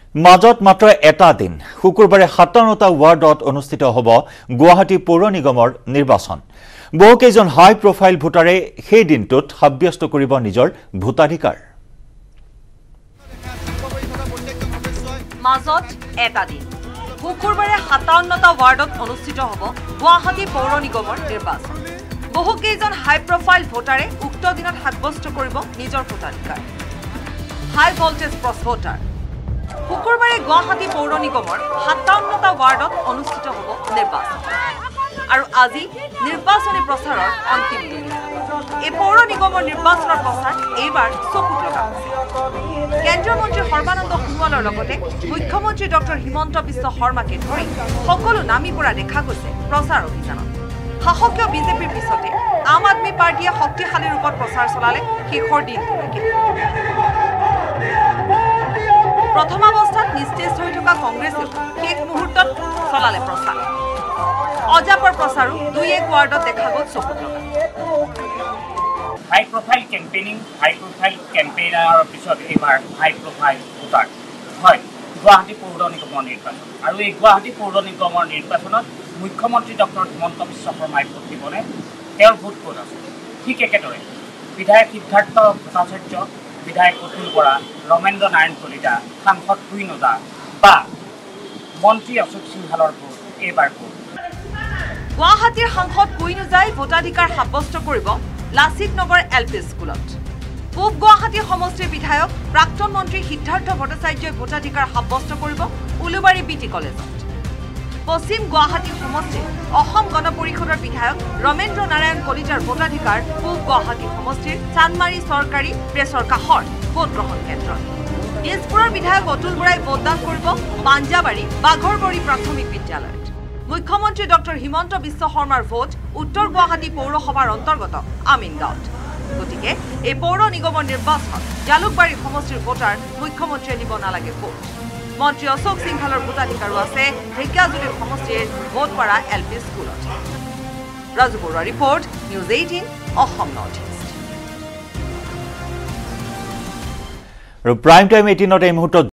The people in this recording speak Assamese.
মাজত মাত্ৰ এটা দিন শুকুৰবাৰে 57টা ৱাৰ্ডত অনুষ্ঠিত হ'ব গুৱাহাটী পৌৰ নিগমৰ নিৰ্বাচন। বহুকেইজন হাই প্ৰফাইল ভোটাৰে সেই দিনটোত সাব্যস্ত কৰিব নিজৰ ভোটাধিকাৰ। মাজত এটা দিন শুকুৰবাৰে 57টা ৱাৰ্ডত অনুষ্ঠিত হ'ব গুৱাহাটী পৌৰ নিগমৰ নিৰ্বাচন। বহুকেইজন হাই প্ৰফাইল ভোটাৰে উক্ত দিনত সাব্যস্ত কৰিব নিজৰ ভোটাধিকাৰ। হাই ভোল্টেজ ক্ৰছ ভোটাৰ শুকুৰবাৰে গুৱাহাটী পৌৰ নিগমৰ 57টা ৱাৰ্ডত অনুষ্ঠিত হ'ব নিৰ্বাচন। আৰু আজি নিৰ্বাচনী প্ৰচাৰৰ অন্তিম দিন। এই পৌৰ নিগমৰ নিৰ্বাচনৰ প্ৰচাৰ এইবাৰ চকুত লগা হৈছে। কেন্দ্ৰীয় মন্ত্ৰী সৰ্বানন্দ সোণোৱালৰ লগতে মুখ্যমন্ত্ৰী ডক্টৰ হিমন্ত বিশ্ব শৰ্মাকে ধৰি সকলো নামি পৰা দেখা গৈছে প্ৰচাৰ অভিযানত। শাসকীয় বিজেপিৰ পিছতে আম আদমী পাৰ্টীয়ে শক্তিশালী ৰূপত প্ৰচাৰ চলালে শেষৰ দিনটোলৈকে। প্ৰথম অৱস্থাত নিস্তেজ হৈ থকা কংগ্ৰেছেও শেষ মুহূৰ্তত চলালে প্ৰচাৰ। অজাপৰ প্ৰচাৰো 2-1 ৱাৰ্ডত দেখা গ'ল চকুত লগা। High profile campaigning, high profile কেম্পেইনাৰৰ পিছত এইবাৰ হাই প্ৰফাইল ভোটাৰ হয় গুৱাহাটী পৌৰ নিগমৰ নিৰ্বাচন। আৰু এই গুৱাহাটী পৌৰ নিগমৰ নিৰ্বাচনত মুখ্যমন্ত্ৰী ডক্টৰ হিমন্ত বিশ্ব শৰ্মাই ভোট দিবনে, তেওঁৰ ভোট ক'ত আছে? ঠিক একেদৰে বিধায়ক সিদ্ধাৰ্থ ভট্টাচাৰ্য, বিধায়ক অতুল বৰা, ৰমেন্দ্ৰ নাৰায়ণ কলিতা, সাংসদ কুইন ওজা বা মন্ত্ৰী অশোক সিংহালৰ ভোট এইবাৰ ক'ত? গুৱাহাটীৰ সাংসদ কুইন ওজাই ভোটাধিকাৰ সাব্যস্ত কৰিব লাচিত নগৰ LP স্কুলত। পূব গুৱাহাটী সমষ্টিৰ বিধায়ক প্ৰাক্তন মন্ত্ৰী সিদ্ধাৰ্থ ভট্টাচাৰ্যই ভোটাধিকাৰ সাব্যস্ত কৰিব উলুবাৰী BT কলেজত। পশ্চিম গুৱাহাটী সমষ্টিৰ অসম গণ পৰিষদৰ বিধায়ক ৰমেন্দ্ৰ নাৰায়ণ কলিতাৰ ভোটাধিকাৰ পূব গুৱাহাটী সমষ্টিৰ চানমাৰী চৰকাৰী প্ৰেছৰ কাষৰ ভোটগ্ৰহণ কেন্দ্ৰত। দিছপুৰৰ বিধায়ক অতুল বৰাই ভোটদান কৰিব পাঞ্জাবাৰী বাঘৰবৰী প্ৰাথমিক বিদ্যালয়ত। মুখ্যমন্ত্ৰী ডক্টৰ হিমন্ত বিশ্ব শৰ্মাৰ ভোট উত্তৰ গুৱাহাটী পৌৰসভাৰ অন্তৰ্গত আমিনগাঁৱত। গতিকে এই পৌৰ নিগমৰ নিৰ্বাচনত জালুকবাৰী সমষ্টিৰ ভোটাৰ মুখ্যমন্ত্ৰীয়ে দিব নালাগে ভোট। মন্ত্ৰী অশোক সিংহালৰ ভোটাধিকাৰো আছে ঢেকিয়াজুলি সমষ্টিৰ ভোটপাৰা LP স্কুলত। Raju Barua report, News 18 Assam north east. আৰু প্ৰাইম টাইম 18ত এই মুহূৰ্তত